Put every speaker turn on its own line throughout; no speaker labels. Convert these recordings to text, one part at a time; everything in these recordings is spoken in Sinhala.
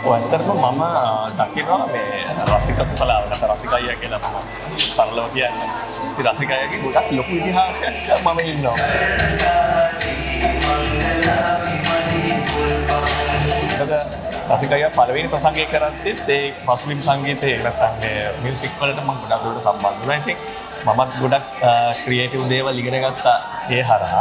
ඇත්තටම මම දකිනවා මේ රසික කලාව නැත්නම් රසිකය කියලා මම සරලව කියන්නේ. ඉතින් රසිකයගේ ගොඩක් ලොකු ඉතිහාසයක් මම ඉන්නවා. රසිකය පළවෙනි ප්‍රසංගය කරද්දිත් ඒ පසුබිම් සංගීතයේ නැත්නම් මේ මියුසික් වලට මම ගොඩක් දුරට සම්බන්ධ වෙනවා. ඉතින් මමත් ගොඩක් ක්‍රියේටිව් දේවල් ඉගෙන ගත්තා ඒ හරහා.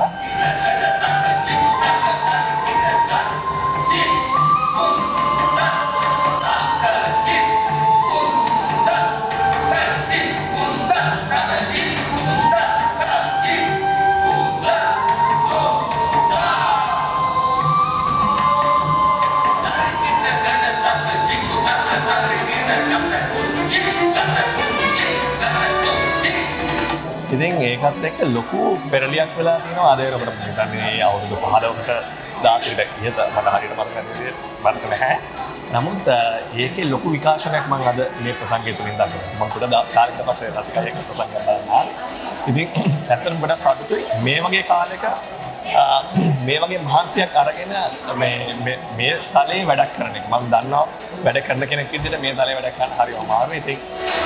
ඉතින් ඒකත් එක්ක ලොකු පෙරලියක් වෙලා තියෙනවා අද වෙනකොට මම හිතන්නේ අවුරුදු 15කට 16කට ඉහත මට හරියට මතක නැහැ. නමුත් ඒකේ ලොකු විකාශනයක් මම අද මේ ප්‍රසංගය තුලින් දකිනවා. මම ගොඩක් කාලයකට පස්සේ රසිකයෙක් ප්‍රසංගයක් බලනවා. ඉතින් ඇත්තටම ගොඩක් සතුටුයි මේ වගේ කාලයක මේ වගේ මහන්සියක් අරගෙන මේ තලයේ වැඩක් කරන එක. මම දන්නවා වැඩ කරන කෙනෙක් විදිහට මේ තලයේ වැඩ කරන්න හරිම අමාරුයි. ඉතින්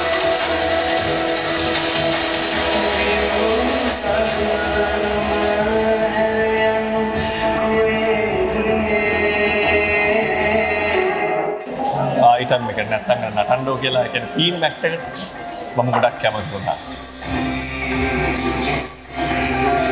ආයිතම් එක නැත්තම් නටන්නෝ කියලා කියන්නේ ටීම් ඇක්ට් එකට මම ගොඩක් කැමති වුණා.